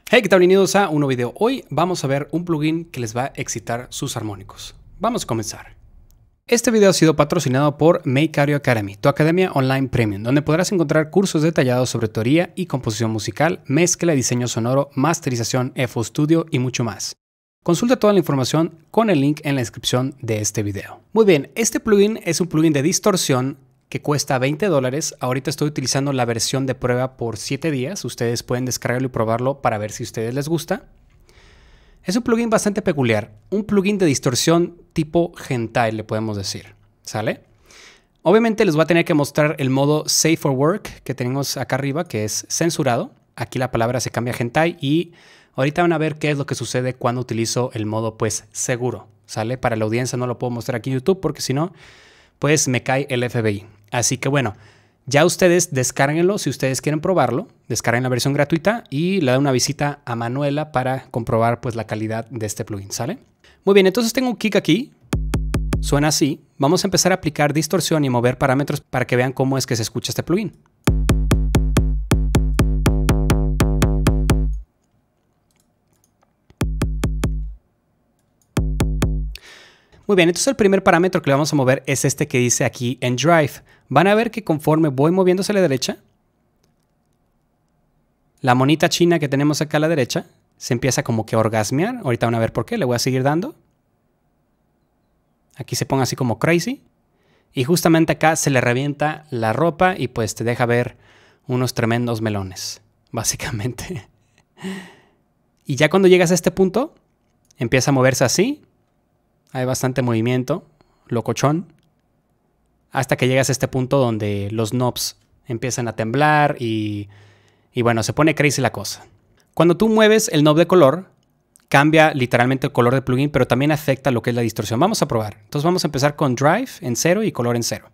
Hey, ¿qué tal? Bienvenidos a un nuevo video. Hoy vamos a ver un plugin que les va a excitar sus armónicos. Vamos a comenzar. Este video ha sido patrocinado por Make Audio Academy, tu academia online premium, donde podrás encontrar cursos detallados sobre teoría y composición musical, mezcla, diseño sonoro, masterización, FL Studio y mucho más. Consulta toda la información con el link en la descripción de este video. Muy bien, este plugin es un plugin de distorsión que cuesta $20. Ahorita estoy utilizando la versión de prueba por 7 días. Ustedes pueden descargarlo y probarlo para ver si a ustedes les gusta. Es un plugin bastante peculiar. Un plugin de distorsión tipo hentai, le podemos decir. ¿Sale? Obviamente les voy a tener que mostrar el modo Safe for Work que tenemos acá arriba, que es censurado. Aquí la palabra se cambia a hentai y ahorita van a ver qué es lo que sucede cuando utilizo el modo pues seguro. ¿Sale? Para la audiencia no lo puedo mostrar aquí en YouTube porque si no, pues me cae el FBI. Así que bueno, ya ustedes descárguenlo si ustedes quieren probarlo. Descarguen la versión gratuita y le dan una visita a Manuela para comprobar pues la calidad de este plugin, ¿sale? Muy bien, entonces tengo un kick aquí. Suena así. Vamos a empezar a aplicar distorsión y mover parámetros para que vean cómo es que se escucha este plugin. Muy bien, entonces el primer parámetro que le vamos a mover es este que dice aquí en Drive. Van a ver que conforme voy moviéndose a la derecha, la monita china que tenemos acá a la derecha se empieza como que a orgasmear. Ahorita van a ver por qué, le voy a seguir dando. Aquí se pone así como crazy. Y justamente acá se le revienta la ropa y pues te deja ver unos tremendos melones, básicamente. Y ya cuando llegas a este punto, empieza a moverse así. Hay bastante movimiento, locochón, hasta que llegas a este punto donde los knobs empiezan a temblar y bueno, se pone crazy la cosa. Cuando tú mueves el knob de color, cambia literalmente el color del plugin, pero también afecta lo que es la distorsión. Vamos a probar. Entonces vamos a empezar con Drive en 0 y color en 0.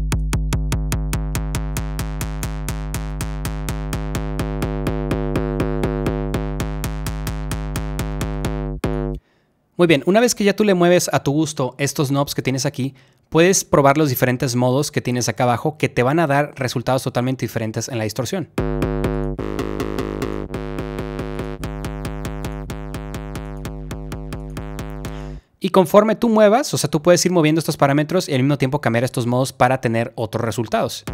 Muy bien, una vez que ya tú le mueves a tu gusto estos knobs que tienes aquí, puedes probar los diferentes modos que tienes acá abajo que te van a dar resultados totalmente diferentes en la distorsión. Y conforme tú muevas, o sea, tú puedes ir moviendo estos parámetros y al mismo tiempo cambiar estos modos para tener otros resultados.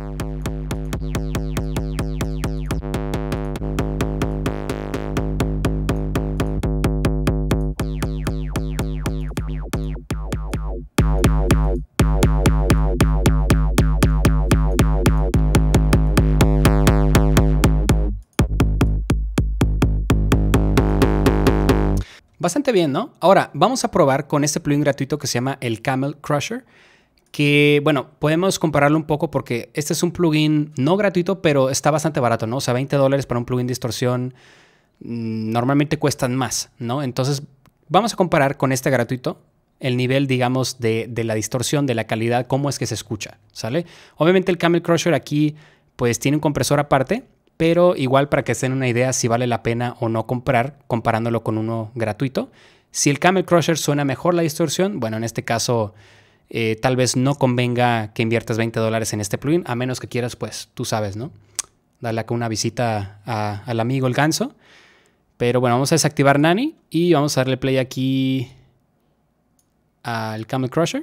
Bastante bien, ¿no? Ahora, vamos a probar con este plugin gratuito que se llama el Camel Crusher, que, bueno, podemos compararlo un poco porque este es un plugin no gratuito, pero está bastante barato, ¿no? O sea, $20 para un plugin de distorsión normalmente cuestan más, ¿no? Entonces, vamos a comparar con este gratuito el nivel, digamos, de la distorsión, de la calidad, cómo es que se escucha, ¿sale? Obviamente el Camel Crusher aquí, pues, tiene un compresor aparte, pero igual para que se den una idea si vale la pena o no comprar, comparándolo con uno gratuito. Si el Camel Crusher suena mejor la distorsión, bueno, en este caso tal vez no convenga que inviertas $20 en este plugin, a menos que quieras, pues, tú sabes, ¿no? Darle acá una visita al amigo el ganso. Pero bueno, vamos a desactivar Nani y vamos a darle play aquí al Camel Crusher.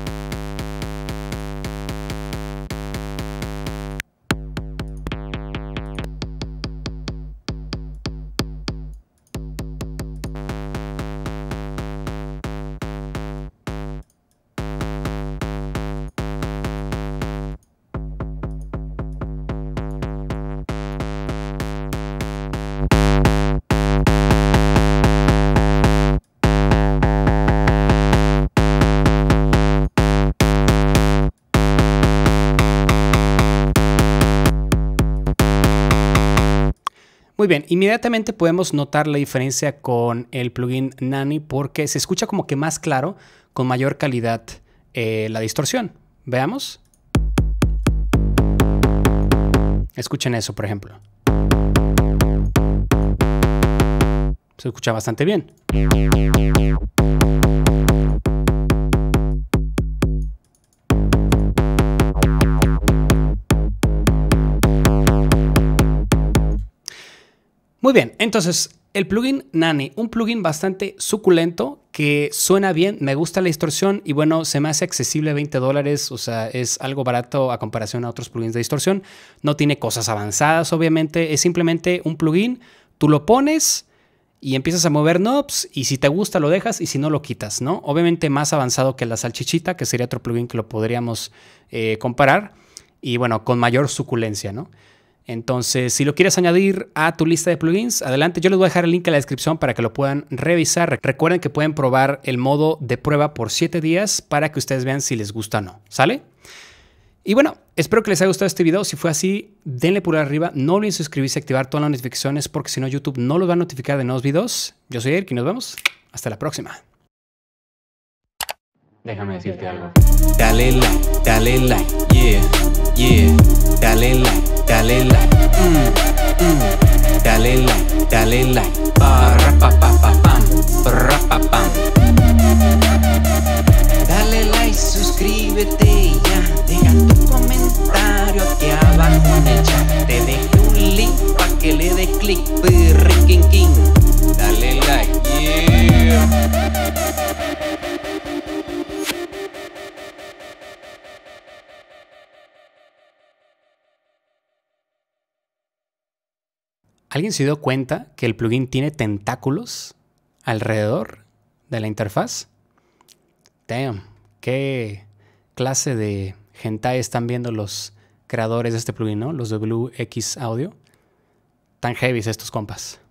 Muy bien, inmediatamente podemos notar la diferencia con el plugin Nani porque se escucha como que más claro, con mayor calidad la distorsión. Veamos. Escuchen eso, por ejemplo. Se escucha bastante bien. Muy bien, entonces El plugin Nani, un plugin bastante suculento que suena bien, me gusta la distorsión y bueno, se me hace accesible a $20, o sea, es algo barato a comparación a otros plugins de distorsión. No tiene cosas avanzadas, obviamente, es simplemente un plugin, tú lo pones y empiezas a mover knobs y si te gusta lo dejas y si no lo quitas, ¿no? Obviamente más avanzado que la salchichita, que sería otro plugin que lo podríamos comparar y bueno, con mayor suculencia, ¿no? Entonces, si lo quieres añadir a tu lista de plugins, adelante. Yo les voy a dejar el link en la descripción para que lo puedan revisar. Recuerden que pueden probar el modo de prueba por 7 días para que ustedes vean si les gusta o no. ¿Sale? Y bueno, espero que les haya gustado este video. Si fue así, denle pulgar arriba. No olviden suscribirse y activar todas las notificaciones porque si no, YouTube no los va a notificar de nuevos videos. Yo soy Eric y nos vemos. Hasta la próxima. Déjame decirte algo. Dale like, yeah, yeah. Dale like, dale like, dale like, pa-ra-pa-pa-pa-pam, pa-ra-pa-pam. Dale like, suscríbete ya, deja tu comentario aquí abajo en el chat. Te dejé un link pa' que le des click, perriquín. Dale like, yeah. ¿Alguien se dio cuenta que el plugin tiene tentáculos alrededor de la interfaz? Damn, qué clase de hentai están viendo los creadores de este plugin, ¿no? Los de Blue X Audio. Tan heavy estos compas.